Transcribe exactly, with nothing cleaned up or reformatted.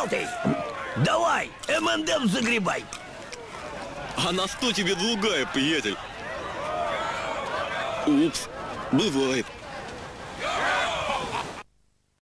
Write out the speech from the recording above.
желтый! Давай, эм энд эм загребай! А на что тебе другая, приятель? Упс, бывает.